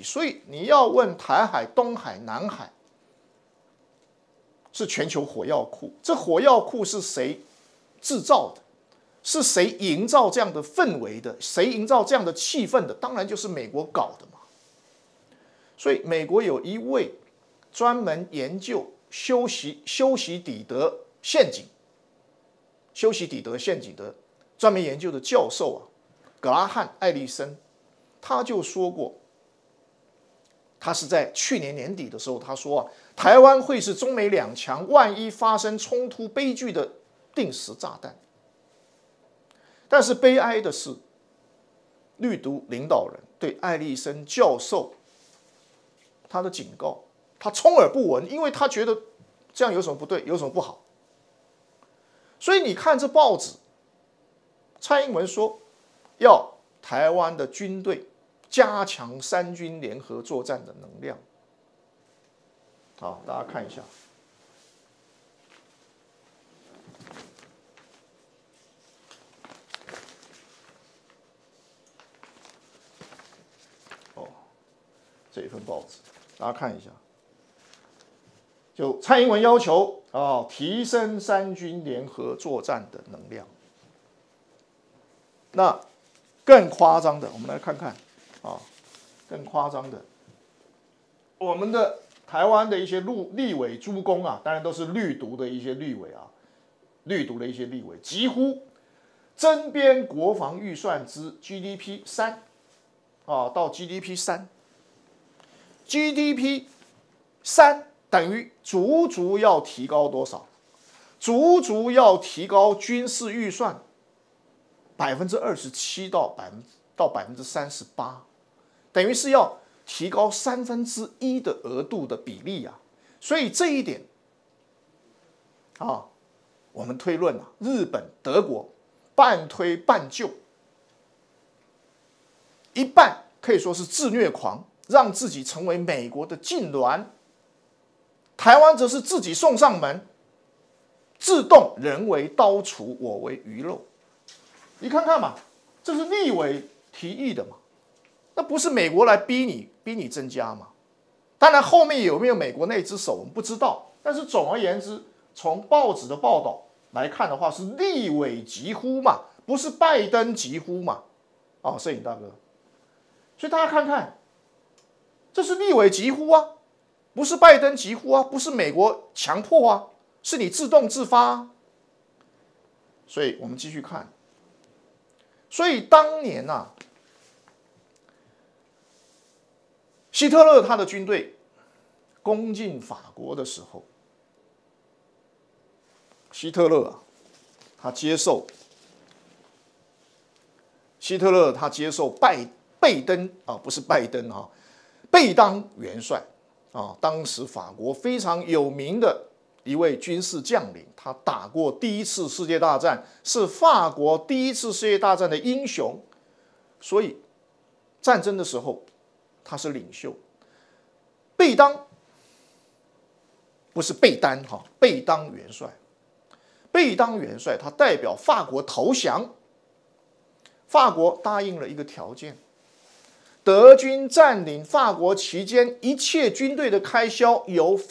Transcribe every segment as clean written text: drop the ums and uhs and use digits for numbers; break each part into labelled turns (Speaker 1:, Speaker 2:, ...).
Speaker 1: 所以你要问台海、东海、南海是全球火药库，这火药库是谁制造的？是谁营造这样的氛围的？谁营造这样的气氛的？当然就是美国搞的嘛。所以美国有一位专门研究修昔底德陷阱的专门研究的教授啊，格拉汉·艾利森，他就说过，他是在去年年底的时候，他说啊，台湾会是中美两强万一发生冲突悲剧的定时炸弹。但是悲哀的是，绿毒领导人对艾利森教授他的警告，他充耳不闻，因为他觉得这样有什么不对，有什么不好。所以你看这报纸，蔡英文说要台湾的军队加强三军联合作战的能量。好，大家看一下。这一份报纸，大家看一下。就蔡英文要求提升三军联合作战的能量。那更夸张的，我们来看看更夸张的，我们的台湾的一些立委诸公啊，当然都是绿毒的一些立委，几乎增编国防预算之 GDP 3到 GDP 3。GDP 3等于足要提高多少？足要提高军事预算27%到38%，等于是要提高1/3的额度的比例啊。所以这一点我们推论日本、德国半推半就，一半可以说是自虐狂，让自己成为美国的痉挛，台湾则是自己送上门，自动人为刀俎，我为鱼肉。你看看嘛，这是立委提议的嘛，那不是美国来逼你增加嘛？当然后面有没有美国那只手我们不知道，但是总而言之，从报纸的报道来看的话，是立委疾呼嘛，不是拜登疾呼嘛？摄影大哥，所以大家看看。这是立委疾呼啊，不是拜登疾呼啊，不是美国强迫啊，是你自动自发啊。所以我们继续看。所以当年希特勒他的军队攻进法国的时候，希特勒他接受贝当元帅当时法国非常有名的一位军事将领，他打过第一次世界大战，是法国第一次世界大战的英雄，所以战争的时候他是领袖。贝当不是贝丹贝当元帅，他代表法国投降，法国答应了一个条件。德军占领法国期间，一切军队的开销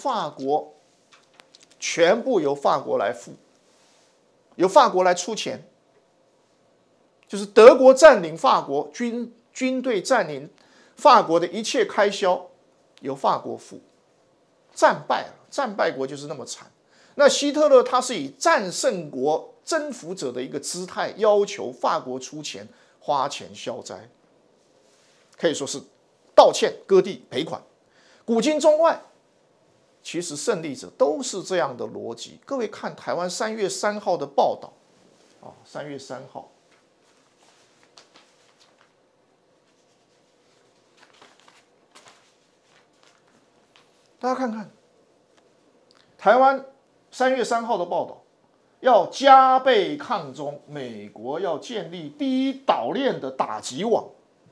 Speaker 1: 全部由法国来付，由法国来出钱。就是德国占领法国，军队占领法国的一切开销由法国付。战败国就是那么惨。那希特勒他是以战胜国、征服者的一个姿态，要求法国出钱，花钱消灾。可以说是道歉、割地、赔款。古今中外，其实胜利者都是这样的逻辑。各位看台湾3月3号的报道，3月3号，大家看看台湾3月3号的报道，要加倍抗中，美国要建立第一岛链的打击网。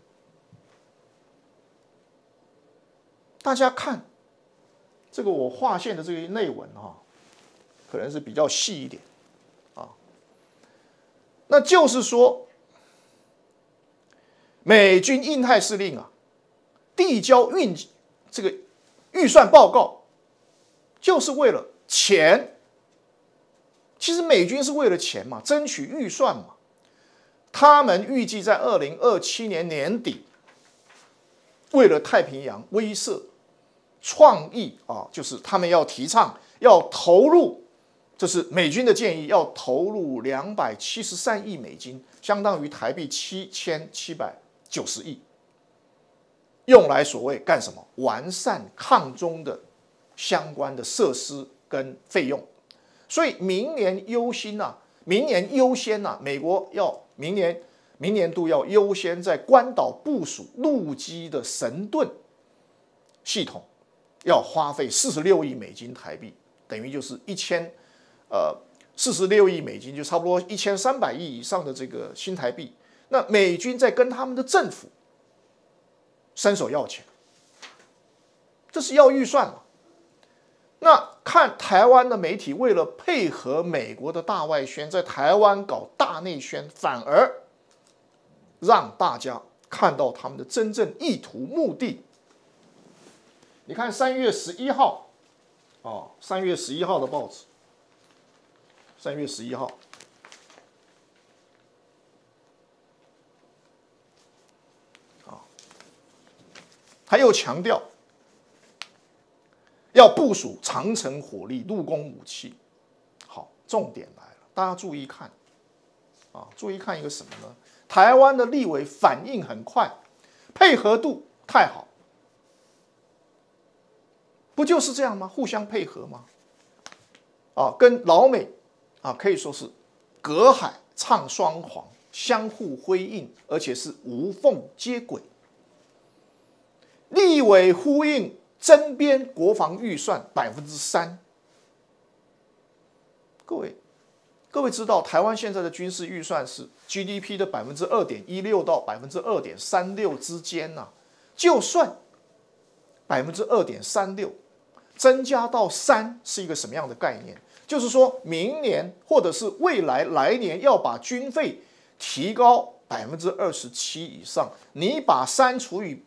Speaker 1: 大家看这个我划线的这个内文可能是比较细一点那就是说，美军印太司令递交这个预算报告，就是为了钱。其实美军是为了钱嘛，争取预算嘛。他们预计在2027年年底，为了太平洋威慑创意啊，就是他们要提倡要投入，这是美军的建议，要投入273亿美金，相当于台币7790亿，用来所谓干什么？完善抗中的相关的设施跟费用。所以明年优先呐，美国要明年度要优先在关岛部署陆基的神盾系统，要花费46亿美金台币，等于就是46亿美金，就差不多1300亿以上的这个新台币。那美军在跟他们的政府伸手要钱，这是要预算嘛？那看台湾的媒体为了配合美国的大外宣，在台湾搞大内宣，反而让大家看到他们的真正意图目的。你看3月11号，3月11号的报纸，3月11号，还有强调要部署长程火力陆攻武器。好，重点来了，大家注意看注意看一个什么呢？台湾的立委反应很快，配合度太好，不就是这样吗？互相配合吗？跟老美可以说是隔海唱双簧，相互辉映，而且是无缝接轨。立委呼应增编国防预算3%。各位知道，台湾现在的军事预算是 GDP 的2.16%到2.36%之间呐。就算2.36%增加到3%是一个什么样的概念？就是说明年或者是未来来年要把军费提高27%以上，你把3除以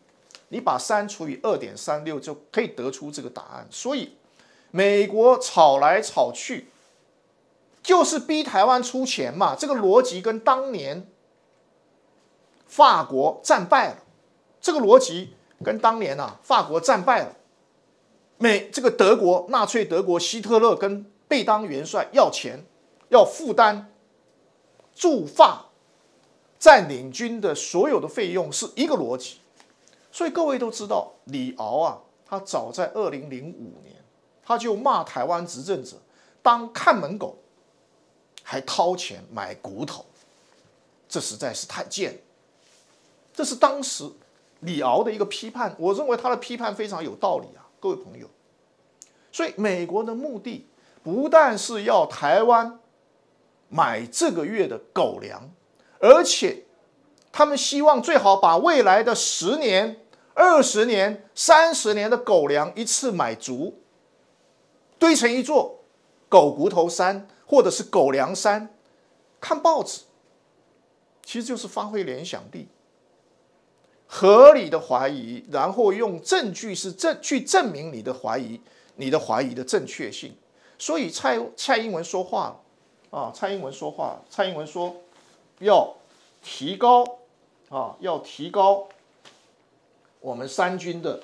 Speaker 1: 2.36就可以得出这个答案。所以美国吵来吵去，就是逼台湾出钱嘛。这个逻辑跟当年法国战败了，这个逻辑跟当年法国战败了，这个德国纳粹德国希特勒跟贝当元帅要钱，要负担驻法占领军的所有的费用，是一个逻辑。所以各位都知道，李敖他早在2005年他就骂台湾执政者当看门狗，还掏钱买骨头，这实在是太贱了。这是当时李敖的一个批判，我认为他的批判非常有道理各位朋友。所以美国的目的不但是要台湾买这个月的狗粮，而且他们希望最好把未来的10年、20年、30年的狗粮一次买足，堆成一座狗骨头山或者是狗粮山。看报纸其实就是发挥联想力，合理的怀疑，然后用证据去证明你的怀疑的正确性。所以蔡英文说话了蔡英文说要提高我们三军的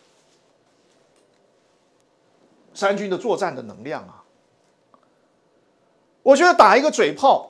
Speaker 1: 作战的能量我觉得打一个嘴炮，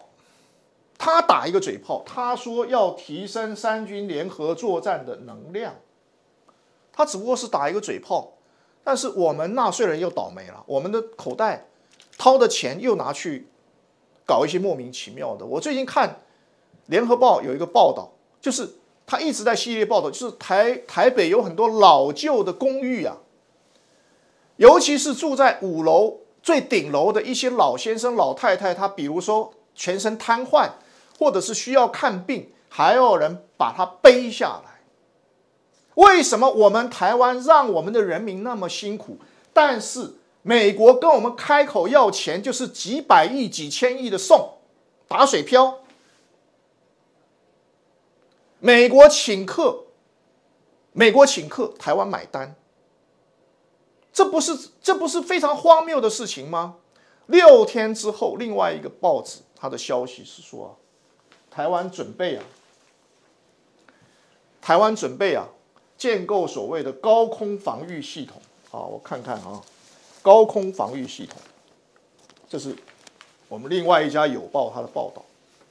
Speaker 1: 他说要提升三军联合作战的能量，他只不过是打一个嘴炮。但是我们纳税人又倒霉了，我们的口袋掏的钱又拿去搞一些莫名其妙的。我最近看联合报有一个报道，就是他一直在系列报道，就是台北有很多老旧的公寓尤其是住在5楼最顶楼的一些老先生老太太，他比如说全身瘫痪，或者是需要看病，还有人把他背下来。为什么我们台湾让我们的人民那么辛苦，但是美国跟我们开口要钱，就是几百亿、几千亿的送，打水漂。美国请客美国请客，台湾买单，这不是非常荒谬的事情吗？6天之后，另外一个报纸它的消息是说，台湾准备建构所谓的高空防御系统。好，我看看啊，高空防御系统，这是我们另外一家友报它的报道。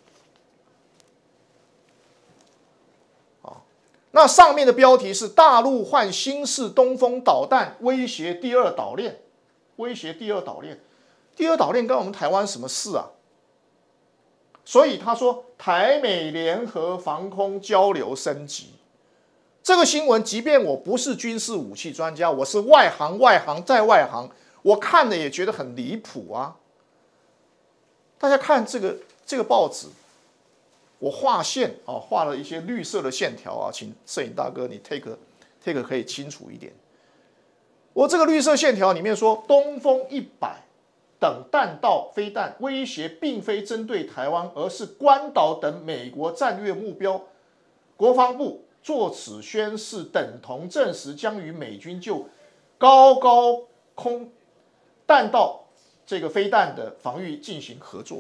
Speaker 1: 那上面的标题是大陆换新式东风导弹威胁第二岛链，第二岛链跟我们台湾什么事啊？所以他说台美联合防空交流升级。这个新闻，即便我不是军事武器专家，我是外行再外行，我看了也觉得很离谱啊。大家看这个报纸。我画线啊，画了一些绿色的线条啊，请摄影大哥你 take 可以清楚一点。我这个绿色线条里面说，东风100等弹道飞弹威胁并非针对台湾，而是关岛等美国战略目标。国防部作此宣示，等同证实将与美军就高空弹道这个飞弹的防御进行合作。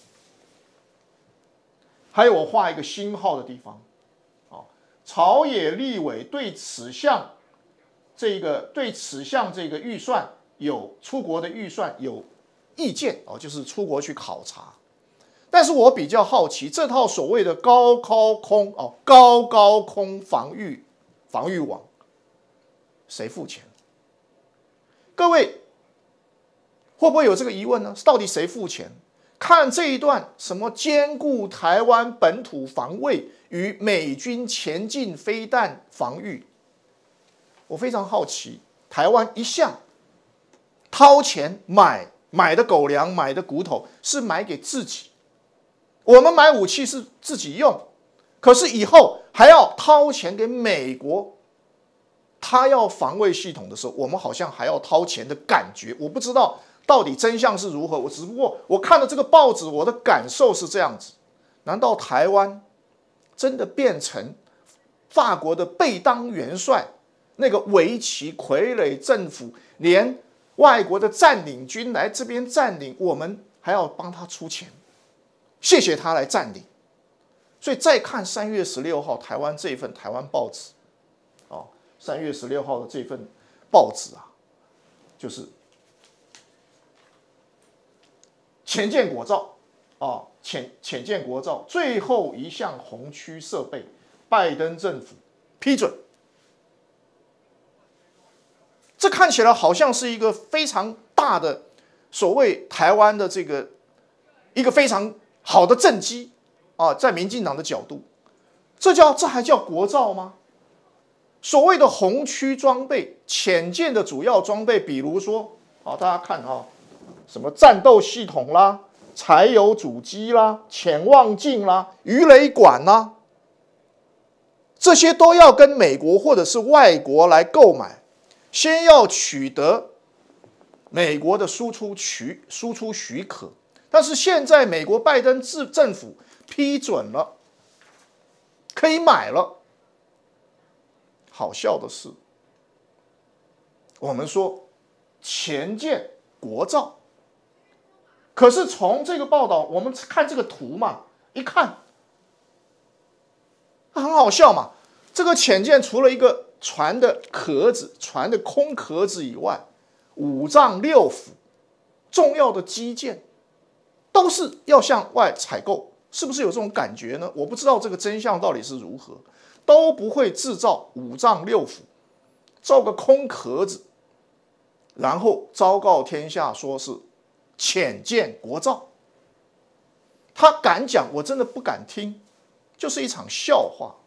Speaker 1: 还有我画一个星号的地方，朝野立委对此项这个预算有出国的预算有意见就是出国去考察。但是我比较好奇，这套所谓的高空防御网，谁付钱？各位会不会有这个疑问呢？到底谁付钱？看这一段什么兼顾台湾本土防卫与美军前进飞弹防御，我非常好奇。台湾一向掏钱买的狗粮买的骨头是买给自己，我们买武器是自己用，可是以后还要掏钱给美国，他要防卫系统的时候，我们好像还要掏钱的感觉，我不知道到底真相是如何？只不过我看了这个报纸，我的感受是这样子：难道台湾真的变成法国的贝当元帅那个维奇傀儡政府，连外国的占领军来这边占领，我们还要帮他出钱，谢谢他来占领？所以再看3月16号台湾这份台湾报纸，3月16号的这份报纸啊，就是潜舰国造潜舰国造最后一项红区设备，拜登政府批准。这看起来好像是一个非常大的所谓台湾的这个一个非常好的政绩在民进党的角度，这还叫国造吗？所谓的红区装备，潜舰的主要装备，比如说大家看什么战斗系统啦、柴油主机啦、潜望镜啦、鱼雷管啦，这些都要跟美国或者是外国来购买，先要取得美国的输出许可。但是现在美国拜登政府批准了，可以买了。好笑的是，我们说潜舰国造，可是从这个报道，我们看这个图嘛，一看很好笑嘛。这个潜舰除了一个船的壳子、船的空壳子以外，5丈6斧重要的基建都是要向外采购，是不是有这种感觉呢？我不知道这个真相到底是如何，都不会制造5丈6斧，造个空壳子，然后昭告天下说是潜舰国造。他敢讲，我真的不敢听，就是一场笑话。